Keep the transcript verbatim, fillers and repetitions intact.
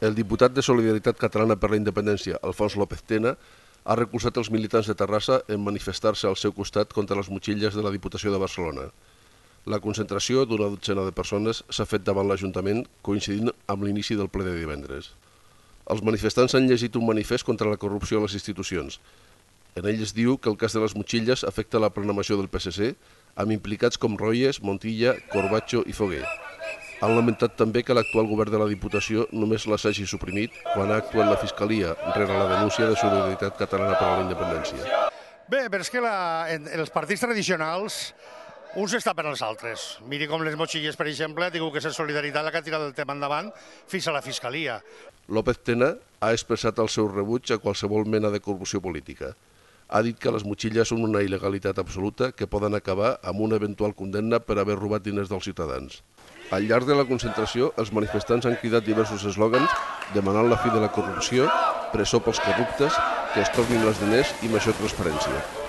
El diputat de Solidaritat Catalana per la Independència, Alfons López Tena, ha recolzat els militants de Terrassa en manifestar-se al seu costat contra les motxilles de la Diputació de Barcelona. La concentració d'una dotzena de persones s'ha fet davant l'Ajuntament, coincidint amb l'inici del ple de divendres. Els manifestants han llegit un manifest contra la corrupció a les institucions. En ell es diu que el cas de les motxilles afecta la programació del P S C, amb implicats com Royes, Montilla, Corbacho i Foguer. Han lamentat també que l'actual govern de la Diputació només les hagi suprimit quan ha actuat la Fiscalia rere la denúncia de Solidaritat Catalana per a la Independència. Bé, però és que la, en, en els partits tradicionals uns està per als altres. Miri com les motxilles, per exemple, diu que és Solidaritat la que ha tirat el tema endavant fins a la Fiscalia. López Tena ha expressat el seu rebuig a qualsevol mena de corrupció política. Ha dit que les motxilles són una il·legalitat absoluta que poden acabar amb una eventual condemna per haver robat diners dels ciutadans. Al llarg de la concentració, els manifestants han cridat diversos eslògans demanant la fi de la corrupció, presó pels corruptes, que es tornin els diners i major transparència.